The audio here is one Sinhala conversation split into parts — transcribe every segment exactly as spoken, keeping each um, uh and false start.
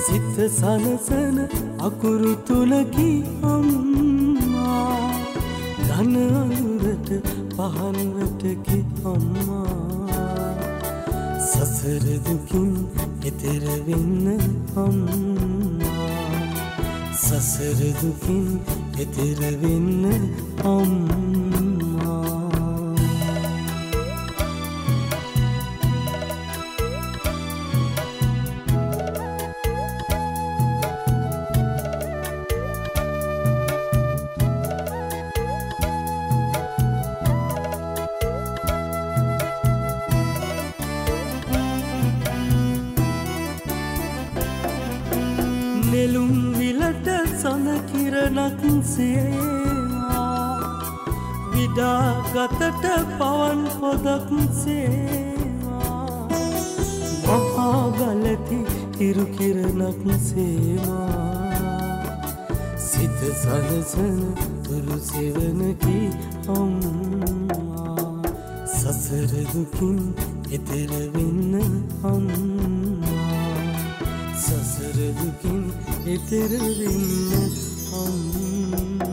සිත සනසන අකුරු තුලකි අම්මා ධන අඳුරට පහන් වැටකි අම්මා සසර දුකින් එතෙර වෙන්න අම්මා සසර දුකින් එතෙර වෙන්න අම්මා නෙළුම් විලට සඳ කිරණක් සේවා විඩා ගතට පවන් පොදක් සේවා මහා ගලති හිරු කිරණක් සේවා සිත සලසන තුරු සෙවණකි අම්මා සසර දුකින් එතෙර වෙන්න අම්මා සසර දුකින් එතෙර වෙන්න අම්මා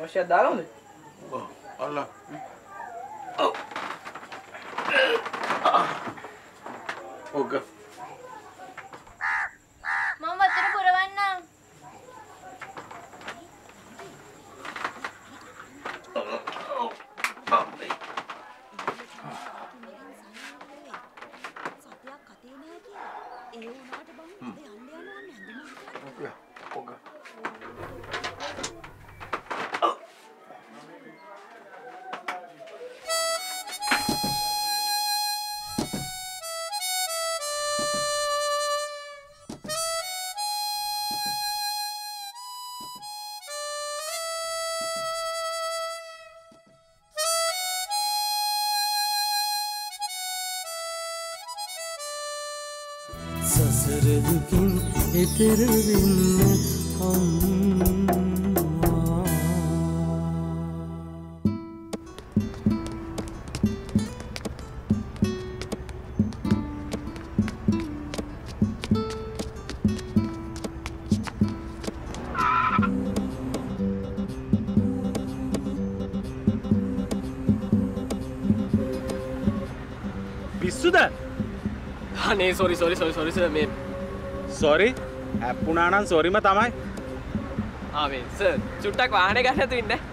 Masya dalam deh. Oh, Allah. Oke. Mau වතුර පුරවන්නම්. Oke. සසර දුකින් එතෙර වෙන්න අම්මා පිස්සුද? අනේ sorry sorry sorry sorry sir මේ සෝරි ඇප්පුණා නම් සෝරිම තමයි. ආ මේ sir චුට්ටක් වාහනේ ගන්න නැතු ඉන්න.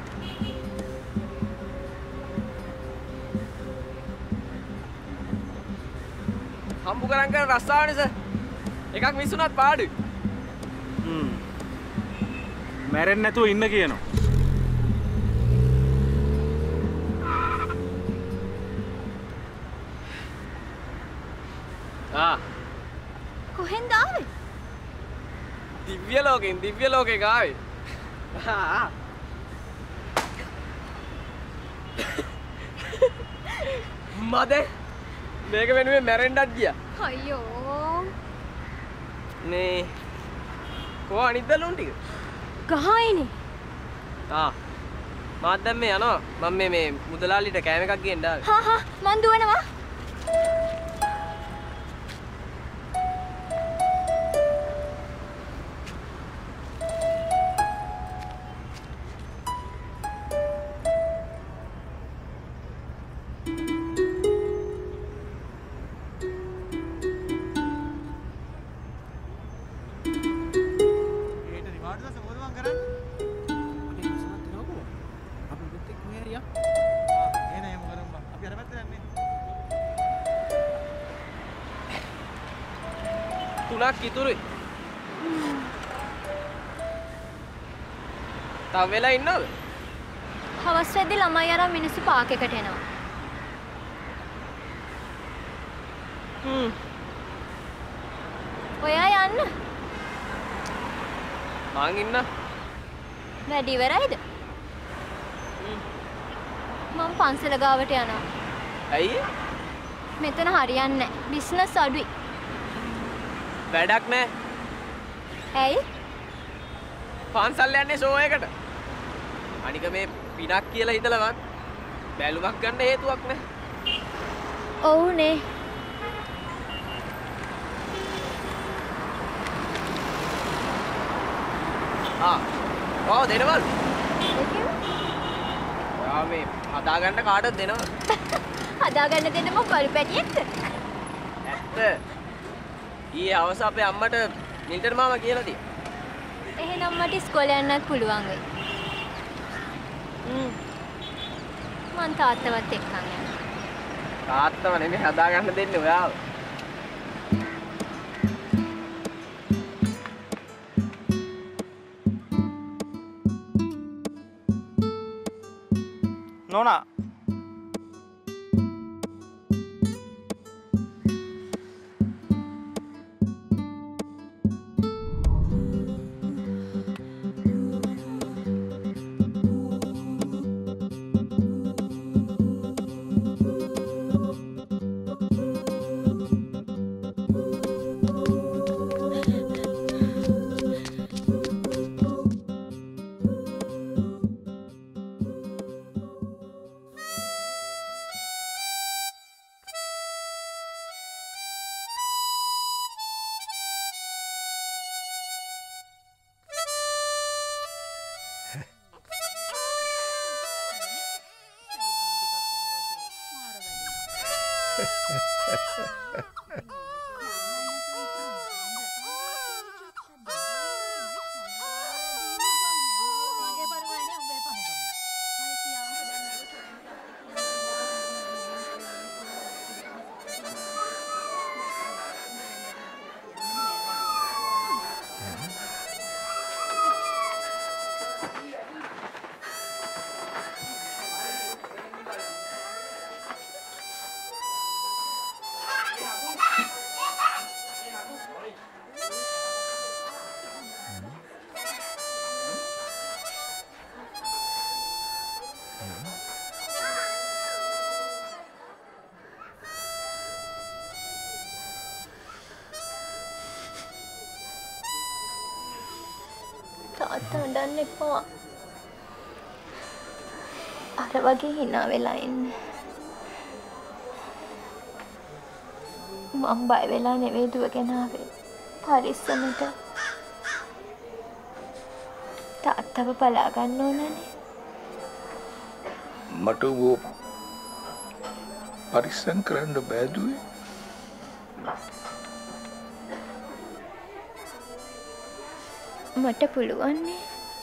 හම්බු කරන් කරන රස්සාවනේ sir. එකක් මිස් වුණත් පාඩුයි. හ්ම්. මැරෙන්නේ නැතුව ඉන්න කියනවා. ආ කොහෙන්ද ආවේ? දිව්‍ය ලෝකෙන් දිව්‍ය ලෝකේ ආවේ. ආ මදේ මේක වෙනුවෙන් මැරෙන්නත් ගියා. අයියෝ. මේ කොහොම අනිත් බැලුම් ටික? ගහයිනේ. ආ මාත් දැන් මේ යනවා. මම මේ මේ මුදලාලිට කෑම එකක් ගේන්න ආවේ. හා හා මන් දුවනවා. තුනක් ඉතුරුයි. තව වෙලා ඉන්නවද? හවස් වෙද්දි ළමයි අරන් මිනිස්සු පාක් එකට එනවා. හ්ම්. ඔයා යන්න. මං ඉන්න. වැඩි ඉවරයිද? මම පන්සල ගාවට යනවා. ඇයි? මෙතන හරියන්නේ නැහැ. බිස්නස් අඩුයි. වැඩක් නැහැ. ඇයි? පන්සල් යන්නේ ෂෝ එකට. අනික මේ පිනක් කියලා හිතලවත් බැලුමක් ගන්න හේතුවක් නැහැ. ඔව්නේ. ආ. ඔව් දෙනවලු. ඔයා මේ හදාගන්න කාටද දෙනවද? හදාගන්න දෙන්න මම බලු පැටියෙක්ද? ඇත්ත. ඊයේ හවස අපේ අම්මට මිල්ටන් මාමා කියලා තියෙනවා. එහෙනම් මට ඉස්කෝලේ යන්නත් පුළුවන් වෙයි. හ්ම්. මං තාත්තවත් එක්කන් යනවා. තාත්තව නෙමෙයි හදාගන්න දෙන්නේ ඔයාව. නෝනා තාත්තා හඬන්න එපා. අර වගේ hina වෙලා ඉන්න. මම බය වෙලා නෙවෙයි දුවගෙන ආවේ. පරිස්සමට. තාත්තව බලා ගන්න ඕනනේ. මට ඔබ පරිස්සම් කරන්න බෑ දුවේ. මට පුළුවන් නේ.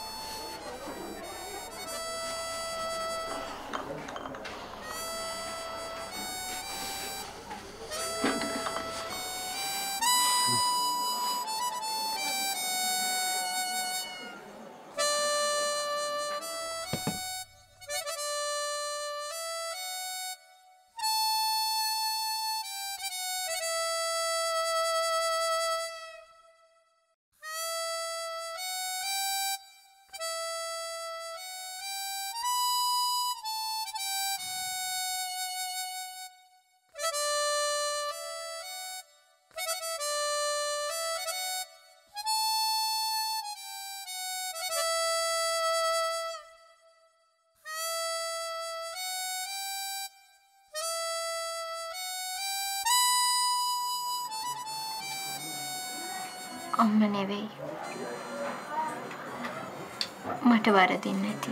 අම්ම නෙවෙයි. මට වරදින් නැති.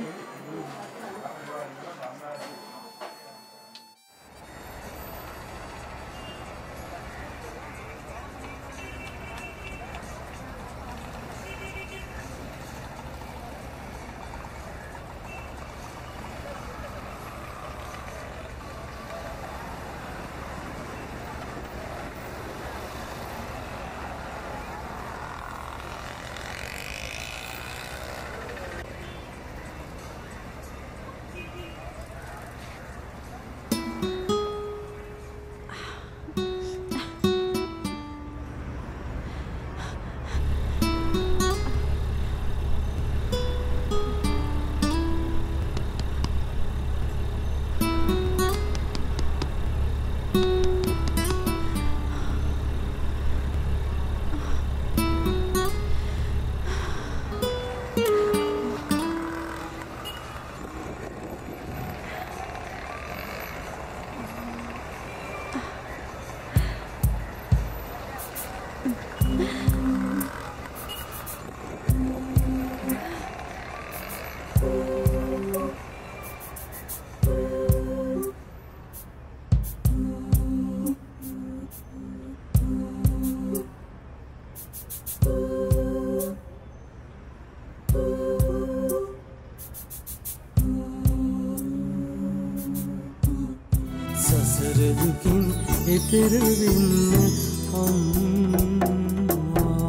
සසර දුකින් එතෙර වෙන්න අම්මා.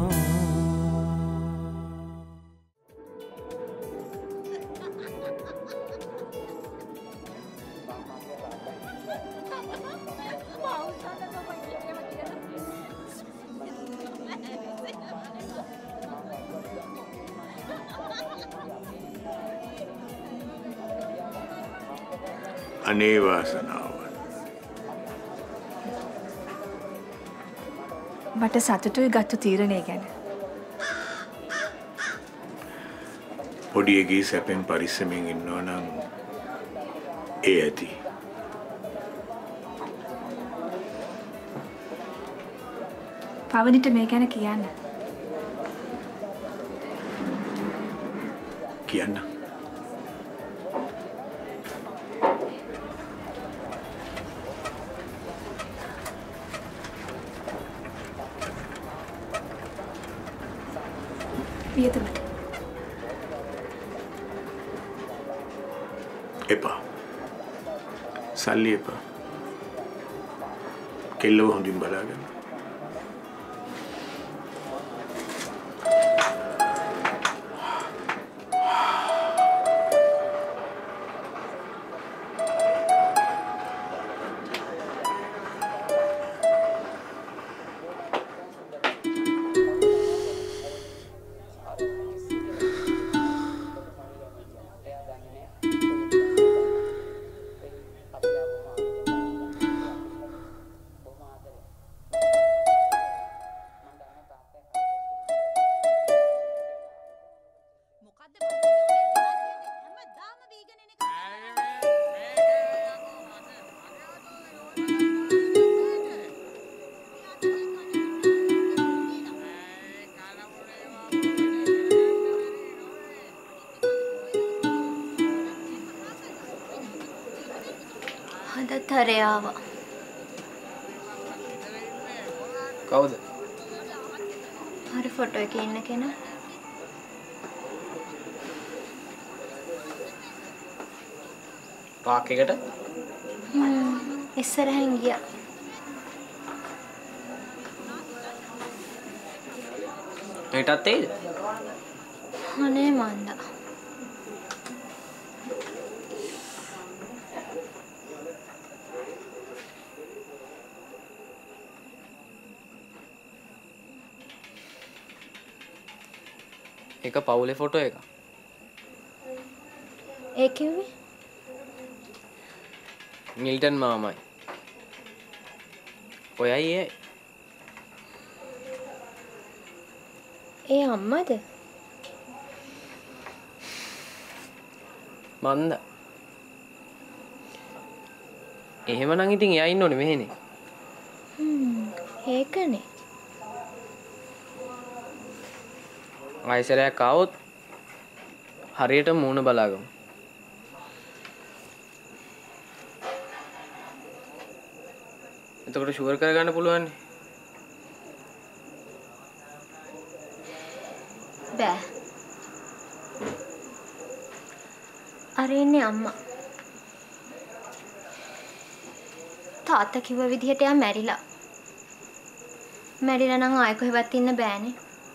අනේ වාසනාව. මට සතුටුයි ගත්තු තීරණය ගැන. පොඩි එකී සැපෙන් පරිස්සමෙන් ඉන්නවා නම් ඒ ඇති. පවනිට මේ ගැන කියන්න. කියන්න. එපා. සල්ලි එපා. කෙල්ලව හොඳින් බලාගන්න. හරේ ආවා. කවුද? හරි ෆොටෝ එකේ ඉන්න කෙනා. පාක් එකට? හ්ම් ඉස්සරහින් ගියා. ඒටත් එයිද? අනේ මන්දා. එක පවුලේ ෆොටෝ එක. ඒ කිව්වේ? මිල්ටන් මාමයි. ඔයයි ඒ. ඒ අම්මද? මන්ද. එහෙමනම් ඉතින් එයා ඉන්න ඕනේ මෙහෙනේ. හ්ම් ඒකනේ. ආයෙසරයක් ආවොත් හරියට මූණ බලාගමු. එතකොට ෂුවර් කරගන්න පුළුවන් නේ. බෑ. අර ඉන්නේ අම්මා. තාත්තා කිව්ව විදිහට එයා මැරිලා. මැරිලා නම් ආයෙ කොහෙවත් ඉන්න බෑනේ.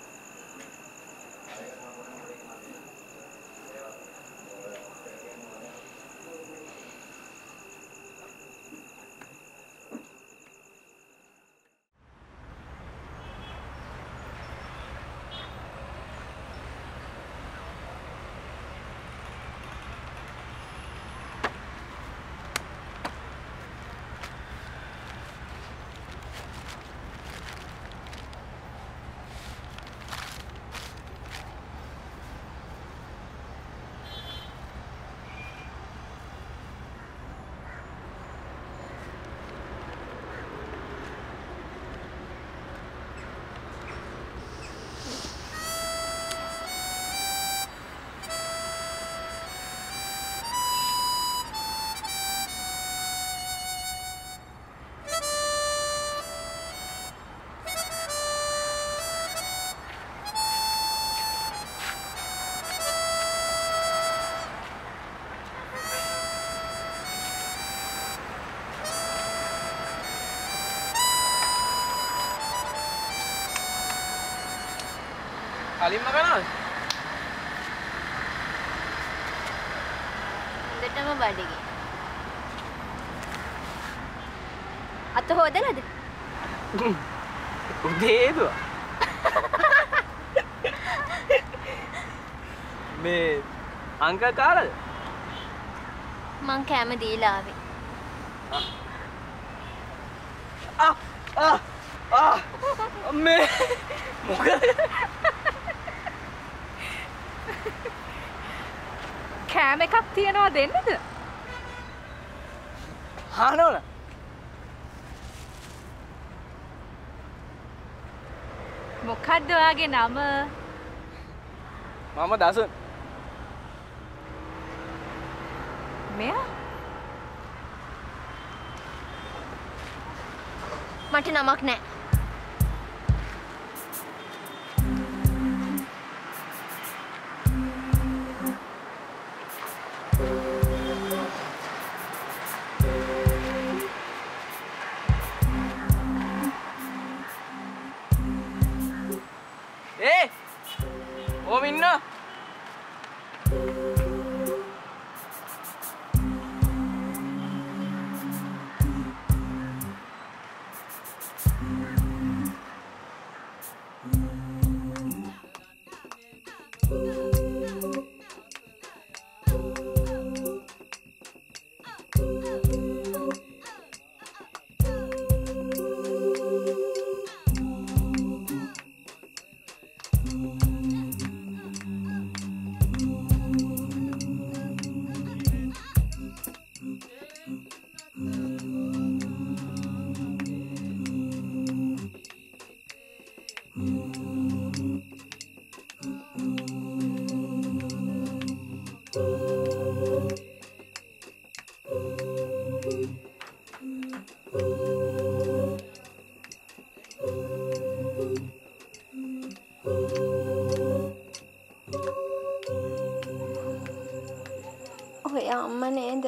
කලින්ම කනවද? දෙටම බඩගිනි. අත හොදලාද? උදේ දුවා. මේ අංක කාලද? මං කැම දීලා ආවේ. ආ ආ ආ මේ මොකද? කෑම එකක් තියනවා දෙන්නද? හානෝල. මොකද්ද ඔයාගේ නම? මම දසුන්. මෙයා? මට නමක් නැහැ. ඔය අම්මා නේද?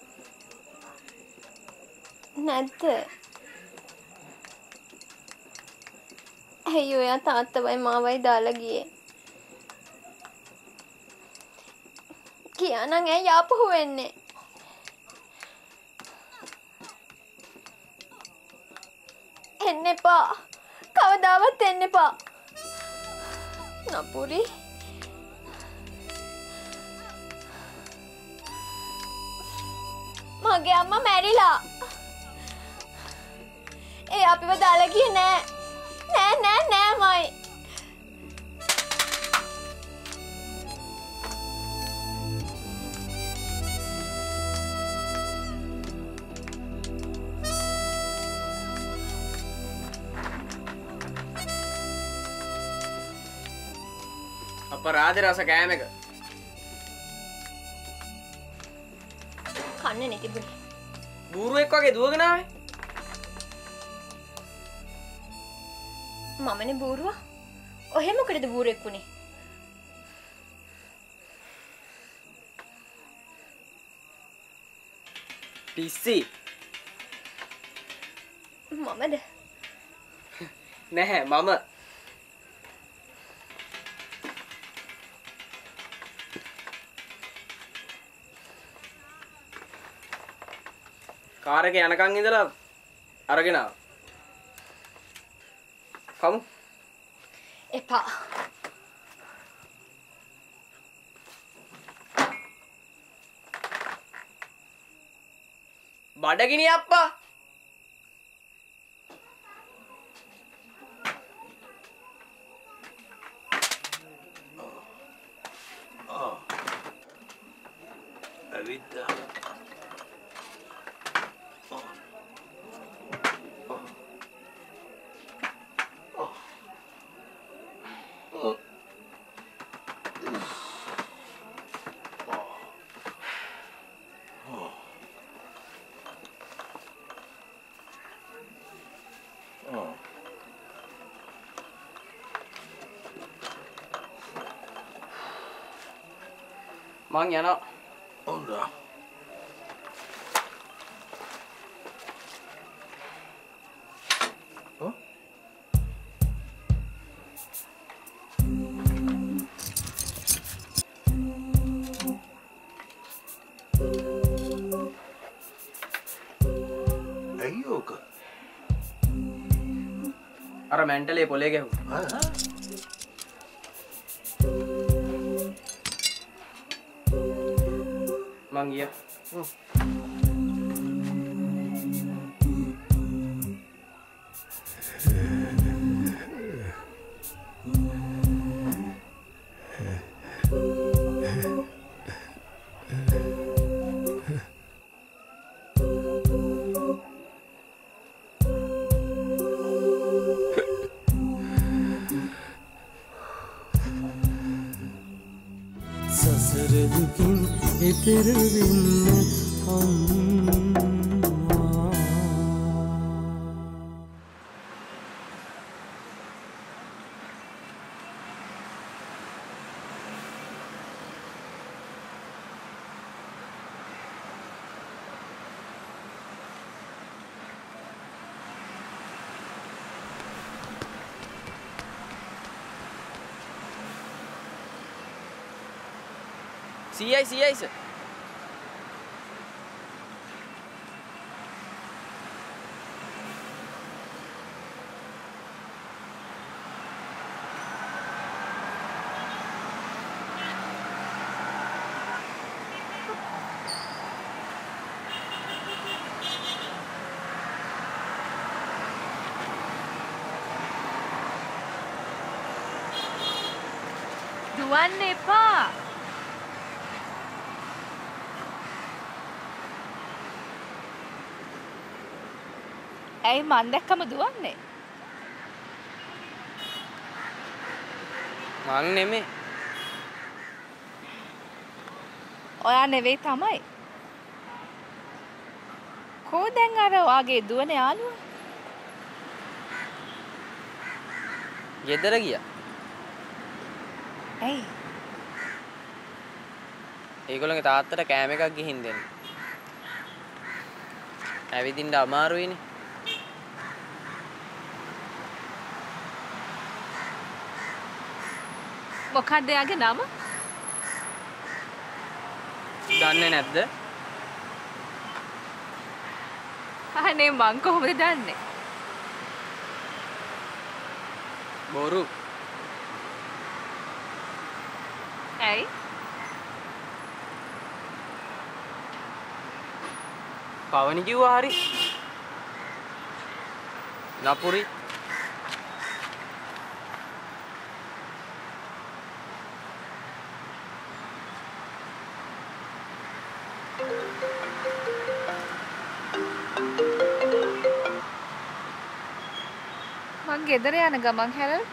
නැද්ද? ඇයි ඔයා තාත්තවයි මාවයි දාලා ගියේ? කියානම් ඇයි ආපහු වෙන්නේ? එන්න එපා. කවදාවත් එන්න එපා. නපුරි. මගේ අම්මා මැරිලා. ඒ අපිව දාලා ගියේ නෑ. නෑ නෑ නෑ මයි. අපරාධ රස කෑම එක. කන්නේ නේ තිබුණේ. බූරුවෙක් වගේ දුවගෙන ආවේ. මමනේ බූරුවා. ඔහෙ මොකටද බූරුවෙක් වුනේ? පිස්සි. මමද? නැහැ මම. කාර් එකේ යනකන් ඉඳලා අරගෙන ආවා. කමු. එපා. බඩගිනි අප්පා. ඇවිත්තා. මං යනවා. හොඳයි. ඔව්. අයියෝක. අර මැන්ටලේ පොලේ ගැහුවා. ආ මං ගියා. සසර දුකින් එතෙර වෙන්න අම්මා. සීයයි සීයයි සර්. දුවන්න එපා. ඇයි මන් දැක්කම දුවන්නේ? මං නෙමෙයි. ඔයා නෙවෙයි තමයි. කෝ දැන් අර වාගේ දුවන යාළුවා? ගෙදර ගියා. ඇයි? ඒගොල්ලන්ගේ තාත්තට කෑම එකක් ගිහින් දෙන්න. ඇවිදින්න අමාරුයිනේ. මොකක්ද එයාගේ නම? දන්නේ නැද්ද? අනේ මං කොහොමද දන්නේ? බොරු. ඇයි? පවනි කිව්වා හරි. නපුරි. මං ගෙදර යන ගමන් හැරල්.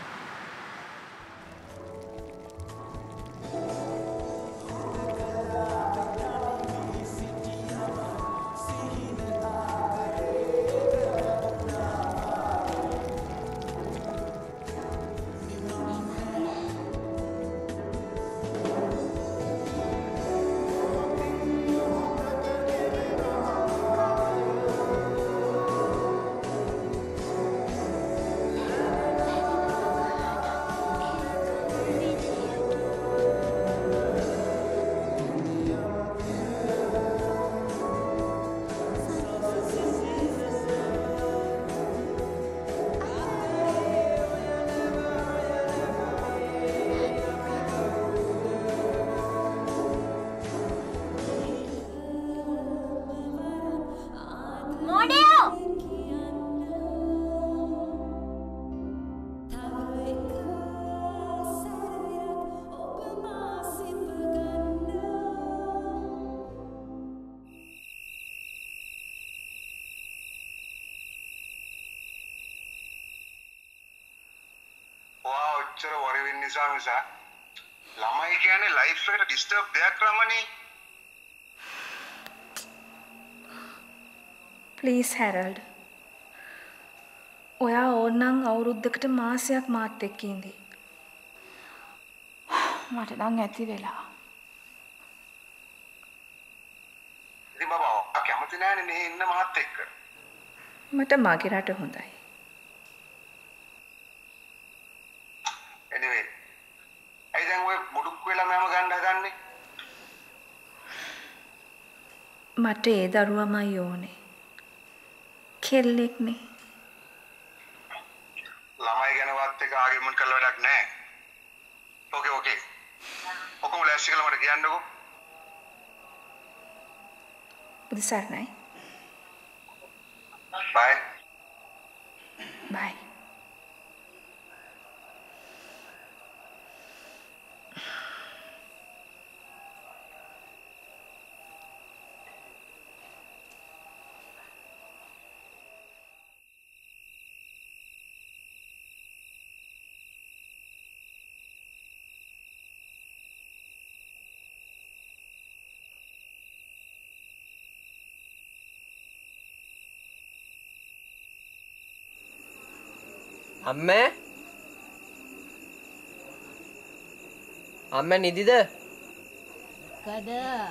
ඔච්චර වරි වෙන්න නිසා නිසා ළමයි කියන්නේ ලයිෆ් එකට ඩිස්ටර්බ් දෙයක් රමණී. Please Harold. ඔයා ඕනනම් අවුරුද්දකට මාසයක් මාත් එක්ක ඉඳී. මට නම් ඇති වෙලා. ඉතින් බබා ඔයා කැමති නැහැනේ මෙහෙ ඉන්න මාත් එක්ක. මට මගේ රට හොඳයි. anyway අයි දැන් ඔය මුඩුක් වෙලා මම ගන්න හදන්නේ. මට ඒ දරුවමයි ඕනේ. කෙල්ලෙක්නේ. ළමයි ගැනවත් එක ආගියුමන්ට් කරලා වැඩක් නැහැ. ඕකේ ඕකේ. ඔක්කොම ලෑස්ති කරලා මට කියන්නකෝ. බුදු සරණයි. බයි. බයි. අම්මේ අම්මේ නිදිද? කද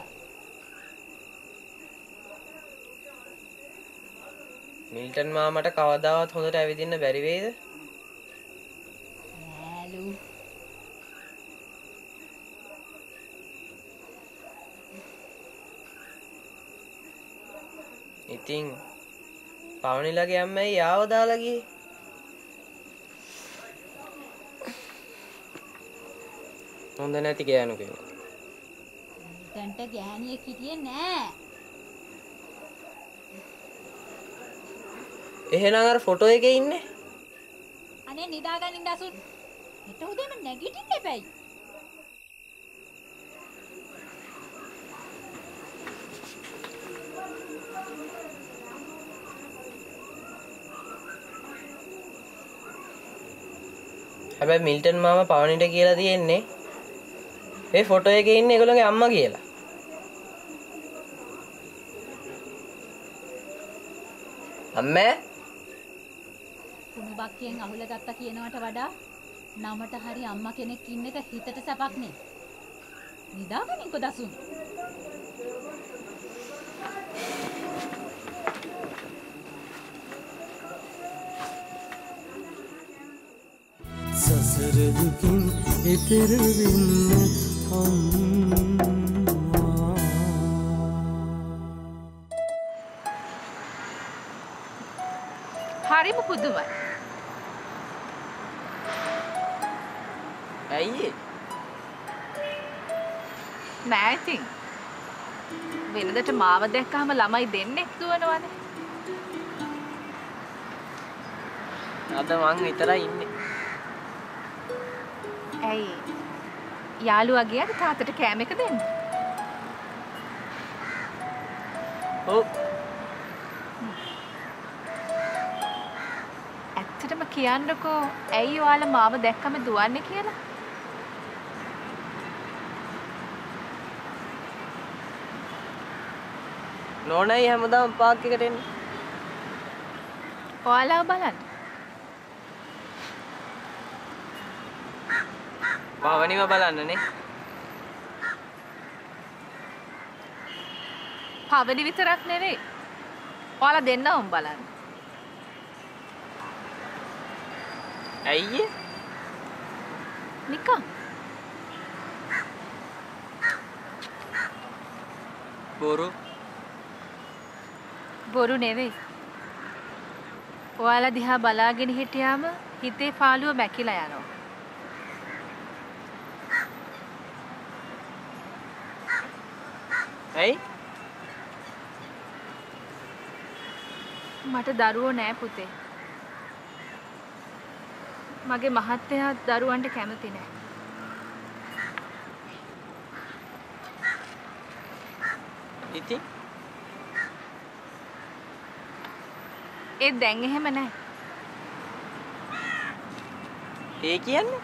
මිල්ටන් මාමට කවදාවත් හොඳට ඇවිදින්න බැරි වෙයිද? ඈලු ඉතින් පවනිලගේ අම්මයි යාව දාලා ගියේ. හොඳ නැති ගෑනු කෙනෙක්. තන්ට ගෑණියෙක් හිටියේ නෑ. එහෙනම් අර ෆොටෝ එකේ ඉන්නේ. අනේ නිදාගන්න ඉඳසුන්. හෙට උදේම නැගිටින්න එපැයි. හැබැයි මිල්ටන් මාමා පවනිට කියලා තියෙන්නේ මේ ෆොටෝ එකේ ඉන්නේ ඒගොල්ලන්ගේ අම්මා කියලා. අම්මේ කුණු බක්කියෙන් අහුල ගත්තා කියනවට වඩා නමට හරි අම්මා කෙනෙක් ඉන්න එක හිතට සැපක් නේ. නිදාගනින්කෝ දසුන්. සසර දුකින් එතෙර වෙන්න අම්මා. හරිම පුදුමයි. ඇයි නෑ ඉතින්. වෙනදට මාව දැක්කම ළමයි දෙන්නෙක් දුවනවනේ. අද මං විතරයි ඉන්නේ. ඇයි? යාළුවා ගියාද තාත්තට කෑම එක දෙන්න? ඔව්. ඇත්තටම කියන්නකෝ ඇයි ඔයාලා මාව දැක්කම දුවන්නේ කියලා? නෝනයි හැමදාම පාක් එකට එන්නේ. ඔයාලා බලන්න. භවනිව බලන්නනේ. පවනි විතරක් නෙවෙයි. ඔයාලා දෙන්නවම බලන්න. ඇයි නිකන්. බොරු බොරු නෙවෙයි. ඔයාලා දිහා බලාගෙන හිටියාම හිතේ පාළුව මැකිලා යනවා. ඇයි මට දරුවෝ නෑ පුතේ. මගේ මහත්තයා දරුවන්ට කැමති නෑ. ඉතින් ඒ දැන් එහෙම නෑ. ඒ කියන්නේ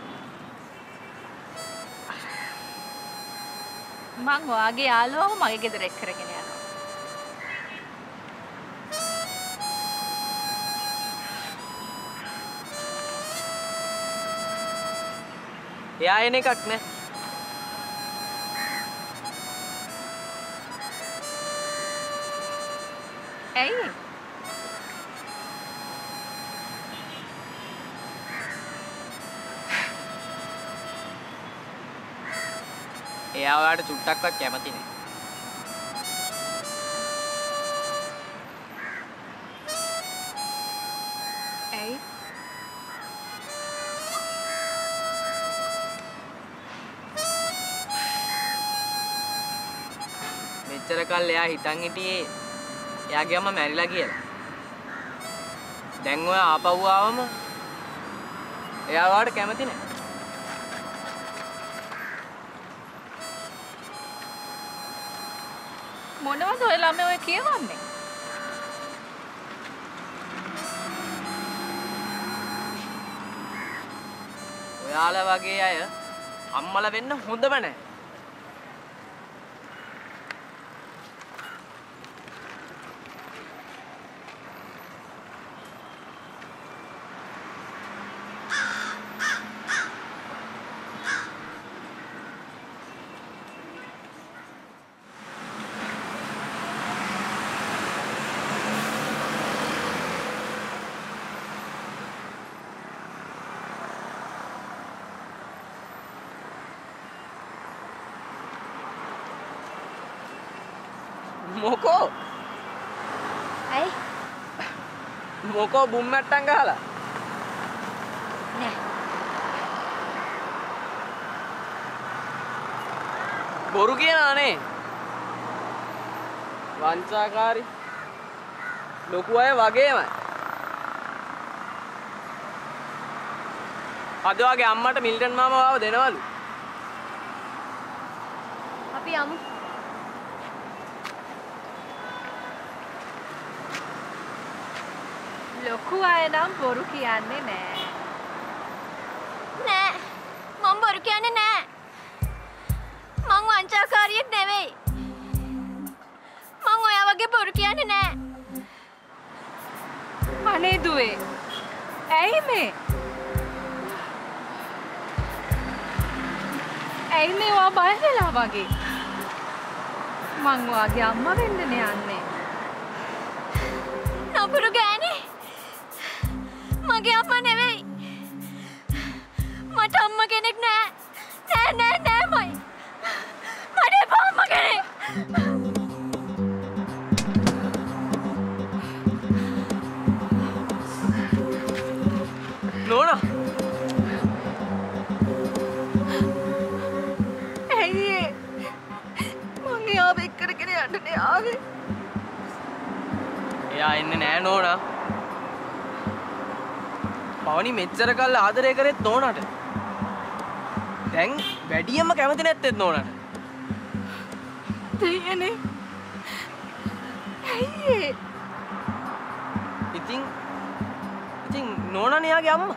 මං ඔයාගේ යාළුවව මගේ ගෙදර එක් කරගෙන යනවා. එයා එන එකක් නෑ. ඇයි? එයා ඔයාලට චුට්ටක්වත් කැමති නෑ. ඇයි? මෙච්චර කල් එයා හිතන් හිටියේ එයාගේ අම්මා මැරිලා කියලා. දැන් ඔය ආපහු ආවම එයා ඔයාලට කැමති නෑ. මොනවද ඔය ළමයි ඔය කියවන්නේ? ඔයාලා වගේ අය අම්මලා වෙන්න හොඳම නෑ. මොකෝ ඇයි? මොකෝ බුම් මැට්ටම් ගහලා නෑ. බොරු කියනවානේ. වංචාකාරී ලොකු අය වගේමයි. අද වගේ අම්මට මිල්ටන් මාමා ආව දෙනවලු. අපි යමු. ලොකු අය නම් බොරු කියන්නේ නෑ. නෑ. මම බොරු කියන්නේ නෑ. මං වංචාකාරියෙක් නෙවෙයි. මං ඔයා වගේ බොරු කියන්නේ නෑ. අනේ දුවේ. ඇයි මේ? ඇයි මේ වා බය වෙලා වගේ? මං වාගේ අම්මා වෙන්නනේ යන්නේ. නපුරු ගෑණි. මගේ අම්මා නෙවෙයි. මට අම්මා කෙනෙක් නෑ. නෑ නෑ නෑමයි. මට එපා අම්මා කෙනෙක්. නෝනා. ඇයි ඒ? මං එයාව එක්කරගෙන යන්නනේ ආවේ. එයා එන්නේ නෑ නෝනා. පවනි මෙච්චර කල් ආදරය කරෙත් නෝනාට. දැන් වැඩියම කැමති නැත්තේත් නෝනාට. දෙයනේ. ඇයි ඒ? ඉතින් ඉතින් නෝනානේ යාගේ අම්මා.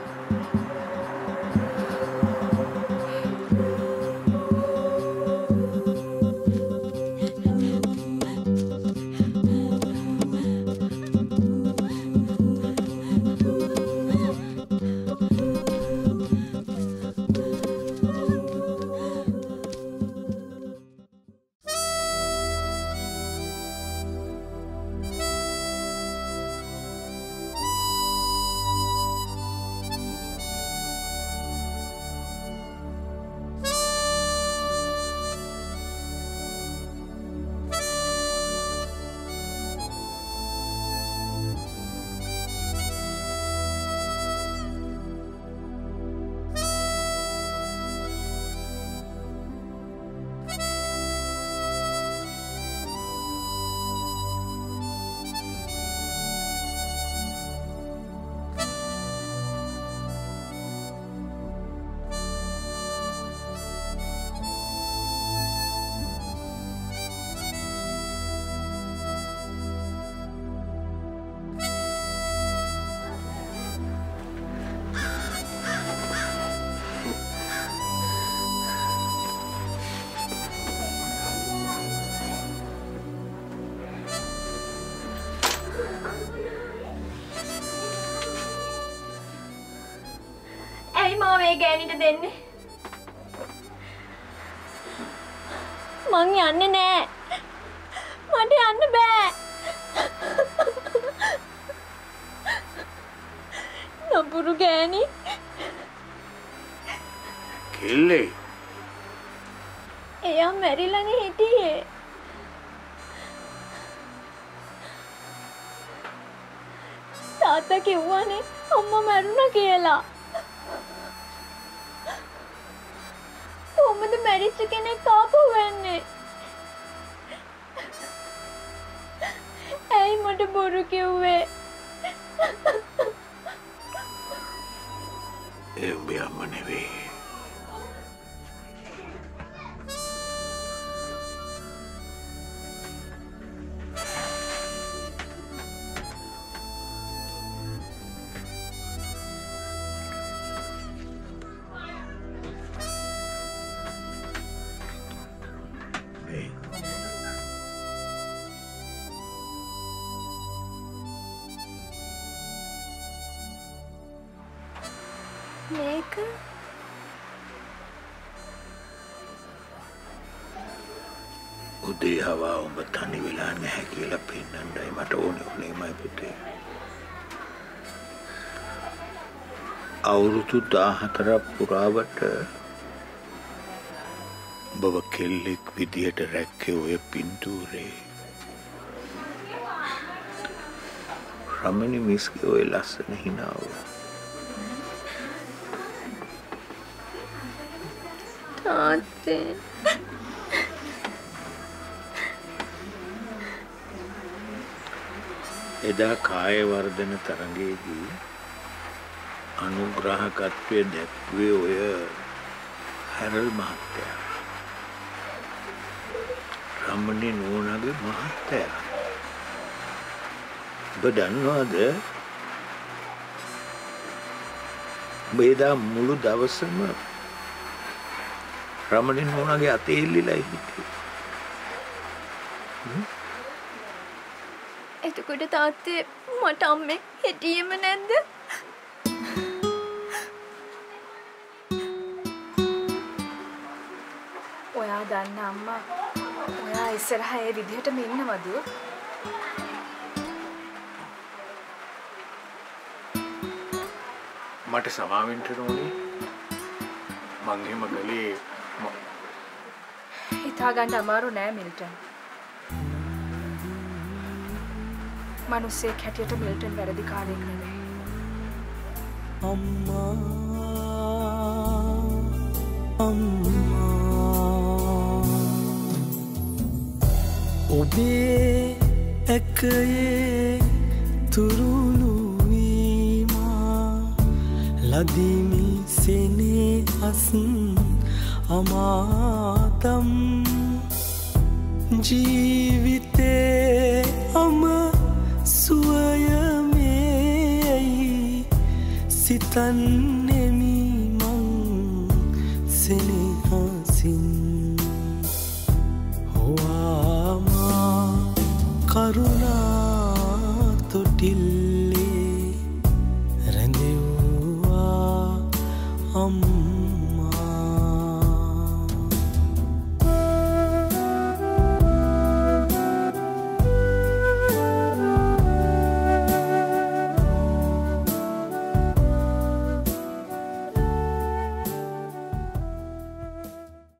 මේ ගෑනිට දෙන්නේ. මං යන්නේ නෑ. මට යන්න බෑ. නපුරු ගෑණි. කෙල්ලේ. එයා මැරිලානේ හිටියේ. තාත්තා කිව්වනේ අම්මා මැරුණා කියලා. කොහොමද මැරිච්ච කෙනෙක් ආපහු වෙන්නේ? ඇයි මට බොරු කිව්වේ? ඒ උඹේ අම්මා නෙවෙයි. මේක උදේ හවා උඹ තනි වෙලා නැහැ කියලා පෙන්නන්නයි මට ඕනේ උනේමයි පුතේ. අවුරුදු දහහතරක් පුරාවට බව කෙල්ලෙක් විදියට රැක්කේ ඔය පින්තූරේ. රමණි මිස්ගේ ඔය ලස්සන හිනාව. තාත්තේ එදා කාය වර්ධන තරඟයේදී අනුග්‍රහකත්වයේ දැක්වේ ඔය හැරල් මහත්තයා. රමණී නෝනාගේ මහත්තයා. ඔබ දන්නවද? ඔබ එදා මුළු දවසම රමණී නෝනාගේ අතේ ඉල්ලලා හිටියේ. එතකොට තාත්තේ මට අම්මෙක් හිටියෙම නැද්ද? ඔයා දන්න අම්මා ඔයා ඉස්සරහා ඒ විදිහටම ඉන්නවද? මට සමාවෙන්න ඕනේ. මං එහෙම ගලේ හිතා ගන්න අමාරු නෑ මිල්ටන්. මිනිස්සෙක් හැටියට මිල්ටන් වැරදි කාර්යයක් නෙමෙයි. අම්මා අම්මා ඔබේ ඇකයේ තුරුළු වීමා ලදිමි සෙනේ අස් අමාතම් ජීවිතේ අම සුවයමේයි සිතන්නෙමි මං සෙනේ